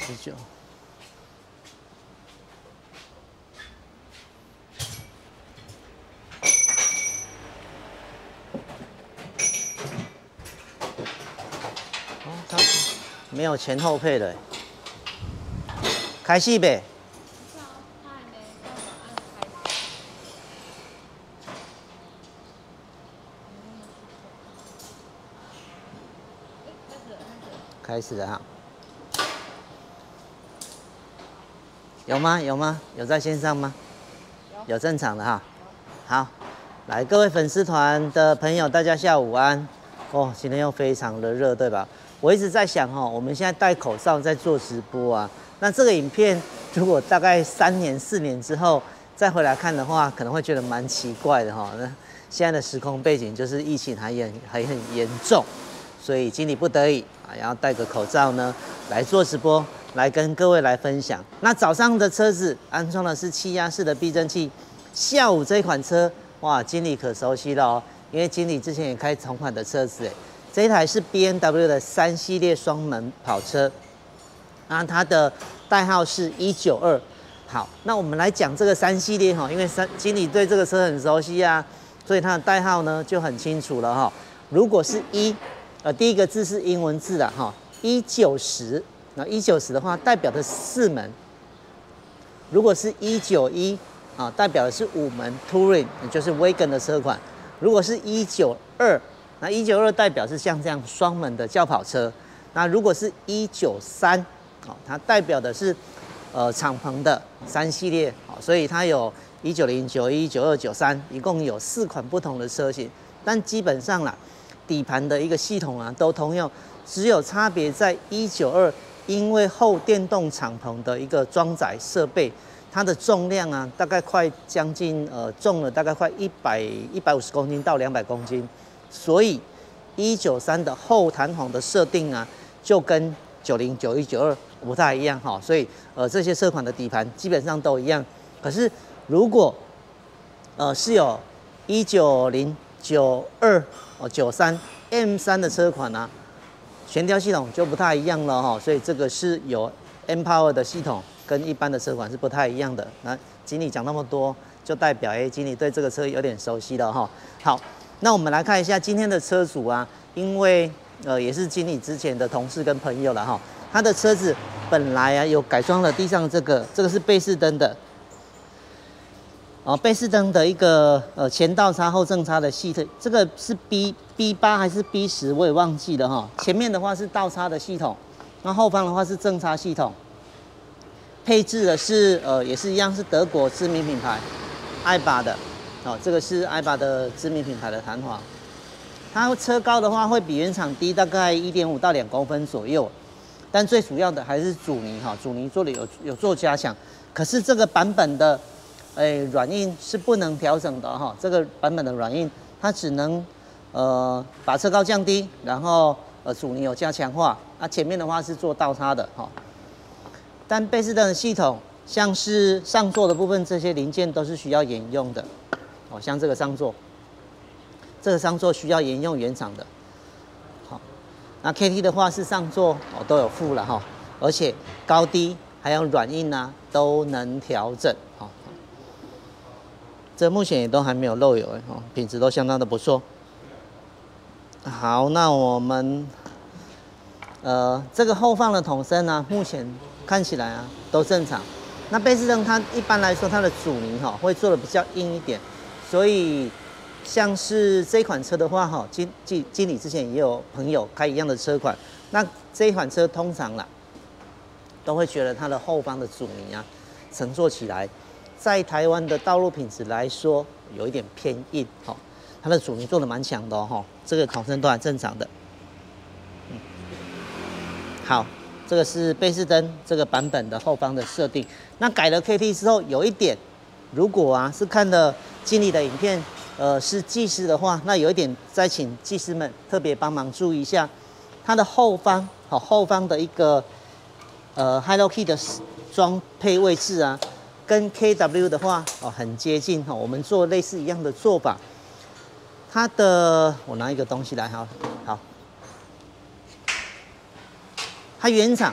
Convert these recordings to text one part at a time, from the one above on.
19。哦，它没有前后配的，开戏呗。 开始了哈，有吗？有吗？有在线上吗？有正常的哈。好，来各位粉丝团的朋友，大家下午安。哦，今天又非常的热，对吧？我一直在想哦，我们现在戴口罩在做直播啊，那这个影片如果大概3年4年之后再回来看的话，可能会觉得蛮奇怪的哈。那现在的时空背景就是疫情还很严重。 所以经理不得已啊，要戴个口罩呢，来做直播，来跟各位来分享。那早上的车子安装的是气压式的避震器，下午这款车哇，经理可熟悉了哦，因为经理之前也开同款的车子，这一台是 BMW 的3系列双门跑车，那它的代号是192。好，那我们来讲这个3系列哈，因为经理对这个车很熟悉啊，所以它的代号呢就很清楚了哈。如果是第一个字是英文字的哈，190，那190的话代表的是4门。如果是191啊，代表的是5门 Touring， 也就是 Wagon 的车款。如果是192，那192代表是像这样双门的轿跑车。那如果是193，哦，它代表的是敞篷的3系列，好，所以它有190、91、92、93，一共有4款不同的车型，但基本上啦。 底盘的一个系统啊，都通用，只有差别在192，因为后电动敞篷的一个装载设备，它的重量啊，大概快将近重了大概快150公斤到200公斤，所以193的后弹簧的设定啊，就跟90、91、92不太一样哈，所以这些车款的底盘基本上都一样，可是如果是有190、92。 93 M3的车款啊，悬吊系统就不太一样了哈，所以这个是有 M-Power 的系统，跟一般的车款是不太一样的。那经理讲那么多，就代表经理对这个车有点熟悉了哈。好，那我们来看一下今天的车主啊，因为也是经理之前的同事跟朋友了哈，他的车子本来啊有改装了地上这个是贝士登的。 贝士登的一个前倒插后正插的系统，这个是 B8还是 B10，我也忘记了哈。前面的话是倒插的系统，那后方的话是正插系统。配置的是也是一样是德国知名品牌艾巴的，这个是艾巴的知名品牌的弹簧。它车高的话会比原厂低大概1.5到2公分左右，但最主要的还是阻尼哈，阻尼做的有做加强。可是这个版本的。 软硬是不能调整的哈，这个版本的软硬它只能把车高降低，然后阻尼有加强化，前面的话是做倒插的哈。但贝士登的系统，像是上座的部分这些零件都是需要沿用的，哦，像这个上座需要沿用原厂的。好，那 KT 的话是上座都有附了哈，而且高低还有软硬啊都能调整哈。 这目前也都还没有漏油品质都相当的不错。好，那我们这个后放的筒身呢，目前看起来啊都正常。那贝士登它一般来说它的阻尼会做的比较硬一点，所以像是这款车的话经理之前也有朋友开一样的车款，那这一款车通常啦都会觉得它的后方的阻尼啊乘坐起来。 在台湾的道路品质来说，有一点偏硬，它的阻尼做的蛮强的哦，这个筒身都还正常的。好，这个是贝士登这个版本的后方的设定。那改了 KT 之后，有一点，如果是看了经理的影片，是技师的话，那有一点再请技师们特别帮忙注意一下，它的后方，后方的一个Hello Key 的装配位置啊。 跟 KW 的话很接近我们做类似一样的做法。它的我拿一个东西来好，它原厂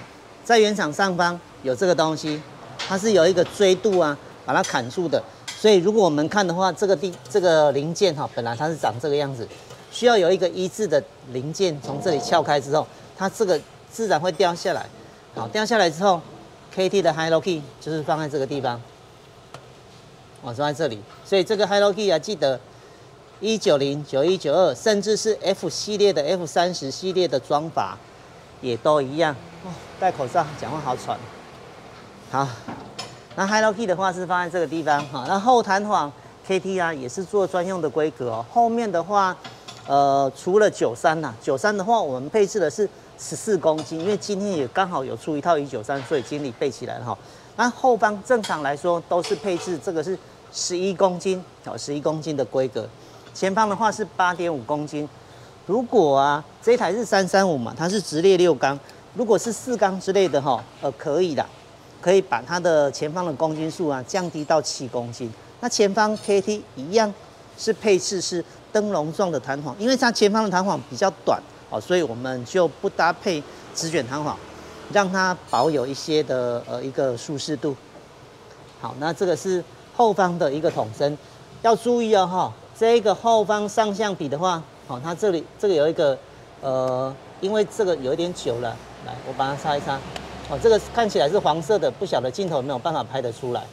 在原厂上方有这个东西，它是有一个锥度啊，把它砍住的。所以如果我们看的话，这个零件哈，本来它是长这个样子，需要有一个一致的零件从这里撬开之后，它这个自然会掉下来。好，掉下来之后 ，KT 的 High Low Key 就是放在这个地方，放在这里。所以这个 High Low Key 啊，记得190、91、92，甚至是 F 系列的 F30系列的装法也都一样。哦，戴口罩讲话好喘。好。那 High Low Key 的话是放在这个地方哈，那后弹簧 KT 啊也是做专用的规格哦。后面的话，除了93呐，93的话我们配置的是14公斤，因为今天也刚好有出一套193，所以经理备起来了哈。那后方正常来说都是配置这个是11公斤，哦，11公斤的规格。前方的话是8.5公斤。如果啊这一台是335嘛，它是直列6缸，如果是4缸之类的哈，可以的。可以把它的前方的公斤数啊降低到7公斤。那前方 KT 一样是配置是灯笼状的弹簧，因为它前方的弹簧比较短哦，所以我们就不搭配直卷弹簧，让它保有一些的一个舒适度。好，那这个是后方的一个筒身，要注意哦哈，这个后方上相比的话，好，它这里这个有一个因为这个有一点久了，来我把它擦一擦。哦，这个看起来是黄色的，不晓得镜头有没有办法拍得出来。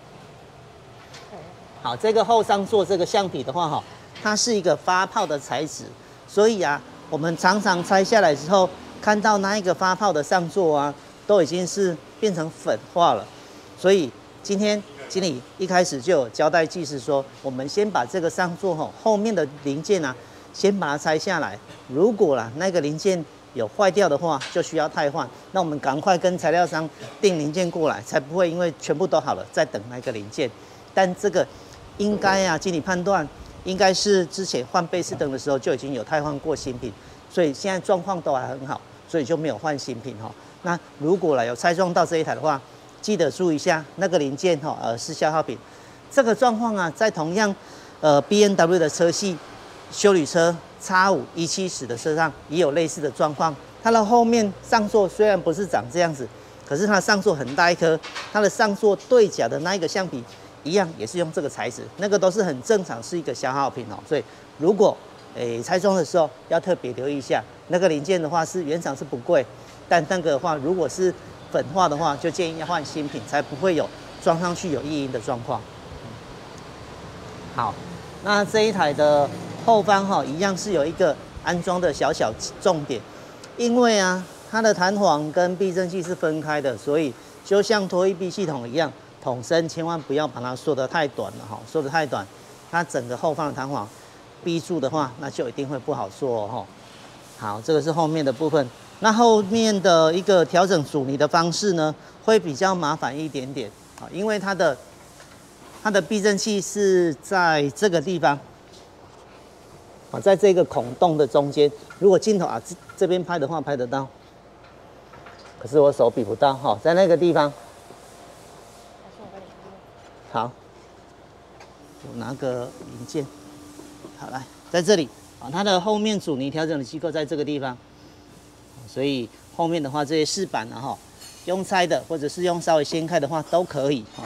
好，这个后上座这个橡皮的话，哈，它是一个发泡的材质，所以啊，我们常常拆下来之后，看到那一个发泡的上座啊，都已经是变成粉化了。所以今天经理一开始就有交代技师说，我们先把这个上座后面的零件啊，先把它拆下来。如果啦那个零件有坏掉的话，就需要汰换。那我们赶快跟材料商订零件过来，才不会因为全部都好了再等那个零件。但这个应该啊，经理判断应该是之前换贝斯灯的时候就已经有汰换过新品，所以现在状况都还很好，所以就没有换新品哈。那如果有拆装到这一台的话，记得注意一下那个零件是消耗品。这个状况啊，在同样BMW 的车系休旅车。X5 170的车上也有类似的状况，它的后面上座虽然不是长这样子，可是它的上座很大一颗，它的上座对角的那一个橡皮一样也是用这个材质，那个都是很正常，是一个消耗品哦。所以如果拆装的时候要特别留意一下，那个零件的话是原厂是不贵，但那个的话如果是粉化的话，就建议要换新品，才不会有装上去有异音的状况。好，那这一台的。后方一样是有一个安装的小重点，因为啊它的弹簧跟避震器是分开的，所以就像拖曳臂系统一样，筒身千万不要把它缩得太短了哈，缩得太短，它整个后方的弹簧逼住的话，那就一定会不好缩哦。好，这个是后面的部分，那后面的一个调整阻尼的方式呢，会比较麻烦一点点啊，因为它的避震器是在这个地方。在这个孔洞的中间，如果镜头啊这边拍的话拍得到，可是我手比不到哈，在那个地方。好，我拿个零件，好来，在这里啊，它的后面阻尼调整的机构在这个地方，所以后面的话这些饰板啊哈，用拆的或者是用稍微掀开的话都可以哈。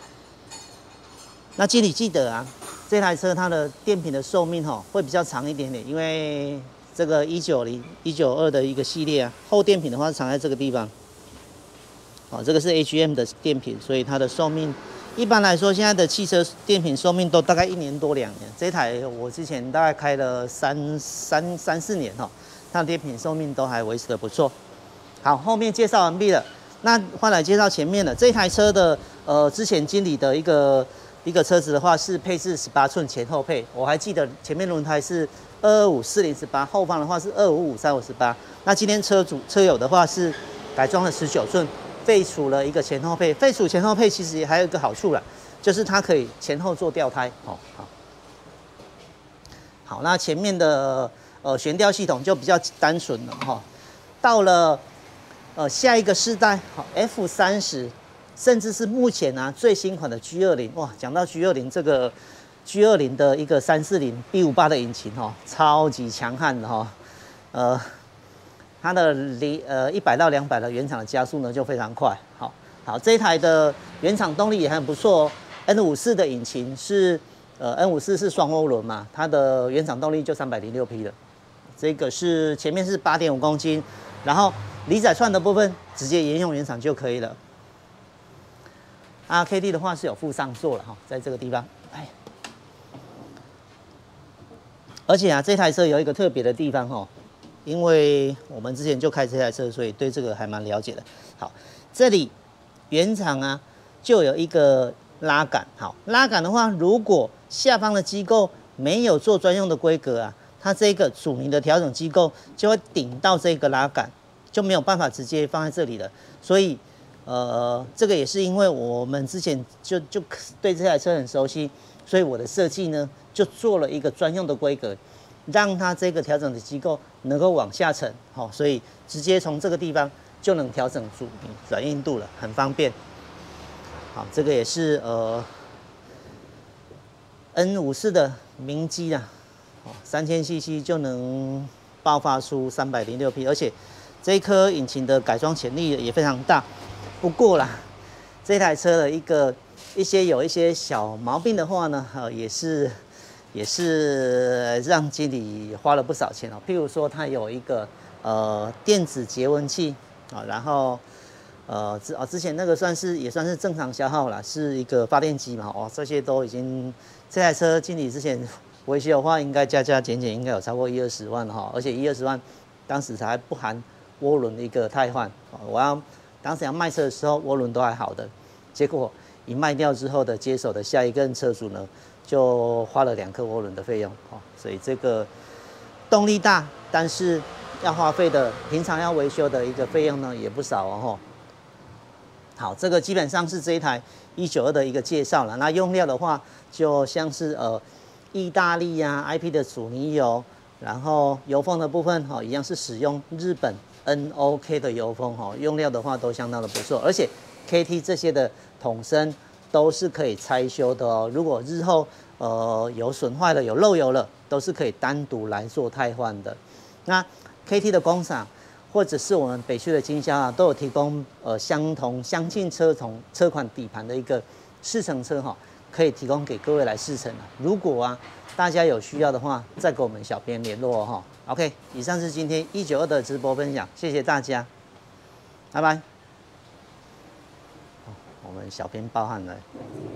那经理记得啊。这台车它的电瓶的寿命会比较长一点点，因为这个190、192的一个系列啊，后电瓶的话是藏在这个地方。这个是 HM 的电瓶，所以它的寿命一般来说，现在的汽车电瓶寿命都大概1年多2年。这台我之前大概开了3、4年它的电瓶寿命都还维持得不错。好，后面介绍完毕了，那换来介绍前面的这台车的之前经理的一个车子的话是配置18寸前后配，我还记得前面轮胎是225/4018，后方的话是255/358。那今天车友的话是改装了19寸，废除了一个前后配。废除前后配其实也还有一个好处啦，就是它可以前后做吊胎。好，那前面的悬吊系统就比较单纯了哈。到了下一个世代F30。甚至是目前最新款的 G20， 哇，讲到 G20 这个 G20 的一个340 B58的引擎超级强悍的它的100到200的原厂的加速呢就非常快。好，这一台的原厂动力也很不错哦。N54的引擎是N54是双涡轮嘛，它的原厂动力就306匹了。这个是前面是8.5公斤，然后离载串的部分直接沿用原厂就可以了。KT 的话是有附上座了哈，在这个地方。而且这台车有一个特别的地方哈，因为我们之前就开这台车，所以对这个还蛮了解的。好，这里原厂就有一个拉杆。好，拉杆的话，如果下方的机构没有做专用的规格它这个阻尼的调整机构就会顶到这个拉杆，就没有办法直接放在这里了。所以这个也是因为我们之前就对这台车很熟悉，所以我的设计呢就做了一个专用的规格，让它这个调整的机构能够往下沉，所以直接从这个地方就能调整阻尼软硬度了，很方便。好，这个也是N54的明基3000cc 就能爆发出306匹，而且这一颗引擎的改装潜力也非常大。不过啦，这台车的有一些小毛病的话呢，也是让经理花了不少钱譬如说，它有一个电子节温器然后之前那个也算是正常消耗啦，是一个发电机嘛这些都已经这台车经理之前维修的话，应该加减应该有超过10-20万而且10-20万当时才不含涡轮的一个汰换当时要卖车的时候，涡轮都还好的，结果一卖掉之后的接手的下一任车主呢，就花了2颗涡轮的费用所以这个动力大，但是要花费的平常要维修的一个费用呢也不少好，这个基本上是这一台192的一个介绍了。那用料的话，就像是意大利IP 的阻尼油，然后油封的部分一样是使用日本NOK 的油封用料的话都相当的不错，而且 KT 这些的桶身都是可以拆修的如果日后有损坏了、有漏油了，都是可以单独来做汰换的。那 KT 的工厂或者是我们北区的经销都有提供相近车款底盘的一个试乘车可以提供给各位来试乘如果大家有需要的话，再跟我们小编联络OK， 以上是今天192的直播分享，谢谢大家，拜拜。我们小编包含了。